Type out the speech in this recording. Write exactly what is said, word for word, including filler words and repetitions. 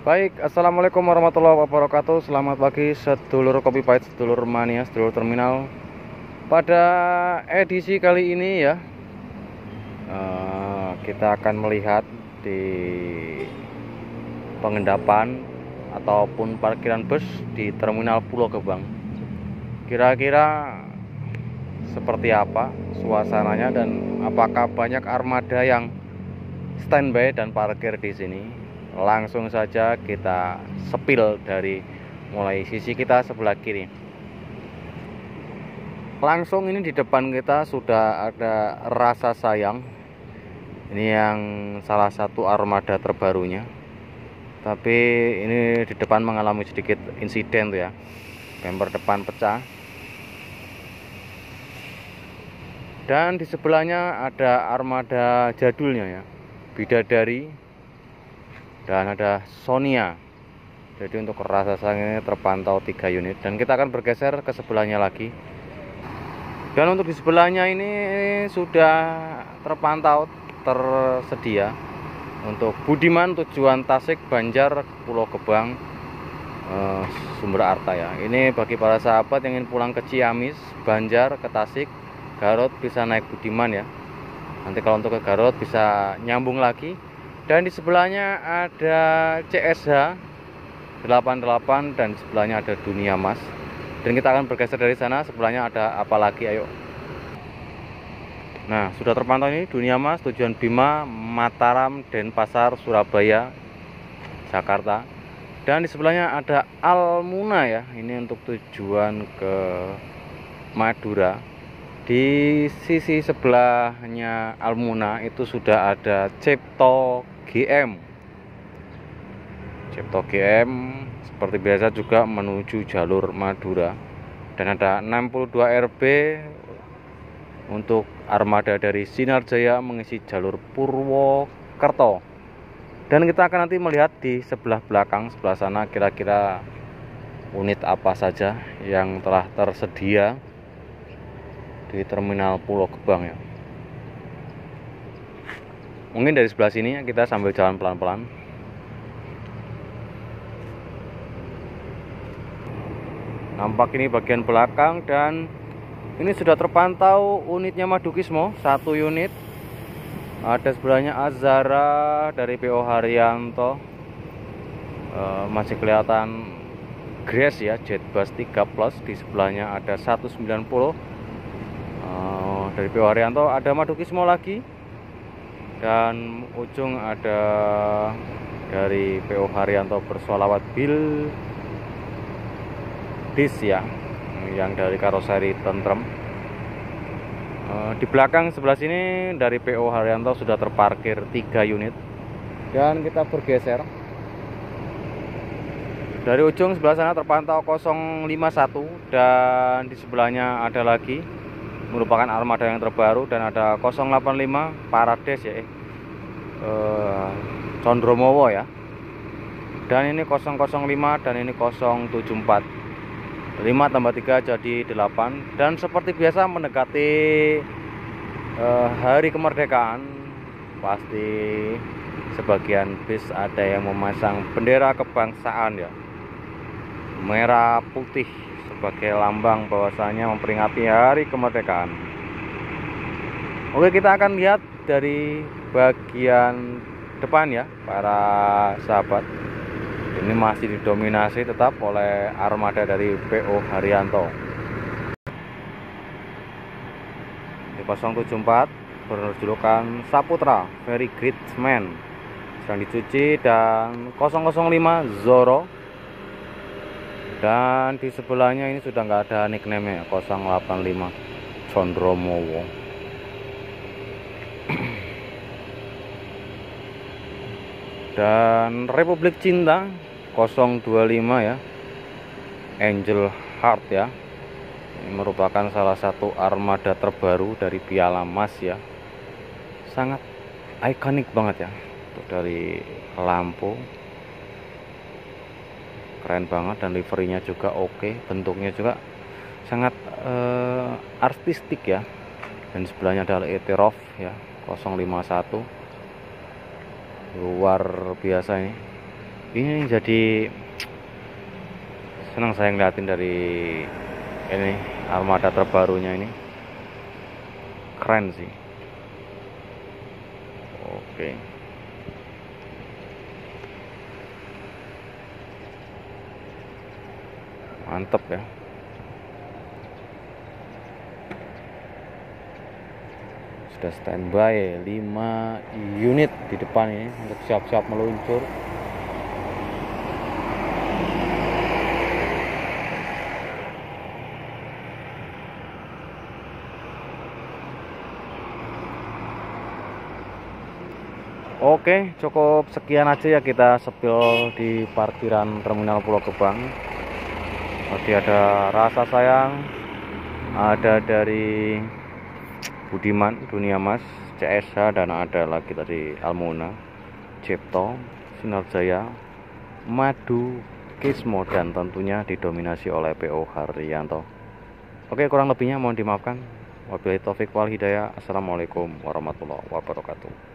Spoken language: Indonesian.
Baik, assalamualaikum warahmatullahi wabarakatuh. Selamat pagi sedulur kopi pahit, sedulur mania, sedulur terminal. Pada edisi kali ini ya, eh, kita akan melihat di pengendapan ataupun parkiran bus di Terminal Pulau Gebang. Kira-kira seperti apa suasananya dan apakah banyak armada yang standby dan parkir di sini? Langsung saja kita sepil dari mulai sisi kita sebelah kiri. Langsung ini di depan kita sudah ada Rasa Sayang. Ini yang salah satu armada terbarunya. Tapi ini di depan mengalami sedikit insiden tuh ya. Bumper depan pecah. Dan di sebelahnya ada armada jadulnya ya. Bidadari. Dan ada Sonia. Jadi untuk Rasa Sayang ini terpantau tiga unit. Dan kita akan bergeser ke sebelahnya lagi. Dan untuk di sebelahnya ini sudah terpantau tersedia untuk Budiman tujuan Tasik, Banjar, Pulau Gebang, eh, Sumber Arta ya. Ini bagi para sahabat yang ingin pulang ke Ciamis, Banjar, ke Tasik, Garut bisa naik Budiman ya. Nanti kalau untuk ke Garut bisa nyambung lagi. Dan di sebelahnya ada C S H delapan puluh delapan dan di sebelahnya ada Dunia Mas. Dan kita akan bergeser dari sana, sebelahnya ada apa lagi, ayo. Nah, sudah terpantau ini Dunia Mas tujuan Bima, Mataram, Denpasar, Surabaya, Jakarta. Dan di sebelahnya ada Almuna ya, ini untuk tujuan ke Madura. Di sisi sebelahnya Almuna itu sudah ada Cipto G M. Cipto G M seperti biasa juga menuju jalur Madura. Dan ada enam puluh dua R B untuk armada dari Sinar Jaya mengisi jalur Purwokerto. Dan kita akan nanti melihat di sebelah belakang, sebelah sana kira-kira unit apa saja yang telah tersedia di Terminal Pulau Gebang ya. Mungkin dari sebelah sini kita sambil jalan pelan-pelan. Nampak ini bagian belakang dan ini sudah terpantau unitnya Madukismo, satu unit. Ada sebelahnya Azara dari P O Haryanto. E, masih kelihatan Grace ya, Jetbus tiga plus. Di sebelahnya ada seratus sembilan puluh. Dari P O Haryanto ada Madukismo lagi. Dan ujung ada dari P O Haryanto Bersolawat Bil Dis ya, yang dari karoseri tentrem. E, di belakang sebelah sini dari P O Haryanto sudah terparkir tiga unit. Dan kita bergeser. Dari ujung sebelah sana terpantau nol lima satu dan di sebelahnya ada lagi merupakan armada yang terbaru dan ada nol delapan lima Parades ya, eh, Condromowo ya. Dan ini nol nol lima dan ini nol tujuh empat. lima tambah tiga jadi delapan. Dan seperti biasa mendekati eh, hari kemerdekaan, pasti sebagian bis ada yang memasang bendera kebangsaan ya, merah putih, sebagai lambang bahwasanya memperingati hari kemerdekaan. Oke, kita akan lihat dari bagian depan ya para sahabat. Ini masih didominasi tetap oleh armada dari P O Haryanto. Di nol tujuh empat berjulukan Saputra Very Great Man sedang dicuci dan nol nol lima Zoro. Dan di sebelahnya ini sudah nggak ada nickname-nya, nol delapan lima Condromowo. Dan Republik Cinta nol dua lima ya, Angel Heart ya. Ini merupakan salah satu armada terbaru dari Piala Mas ya. Sangat ikonik banget ya. Untuk dari lampu keren banget dan liverinya juga oke, bentuknya juga sangat uh, artistik ya. Dan sebelahnya adalah Etirov ya, nol lima satu. Luar biasa ini. Ini jadi senang saya ngeliatin dari ini armada terbarunya ini, keren sih. Oke, mantep ya. Sudah standby lima unit di depan ini untuk siap-siap meluncur. Oke, cukup sekian aja ya kita sepil di parkiran Terminal Pulau Gebang. Tadi ada Rasa Sayang, ada dari Budiman, Dunia Mas, C S H, dan ada lagi tadi Almona, Cipto, Sinarjaya, Madu, Kismo, dan tentunya didominasi oleh P O Haryanto. Oke, kurang lebihnya mohon dimaafkan. Wabillahi taufik wal hidayah. Assalamualaikum warahmatullahi wabarakatuh.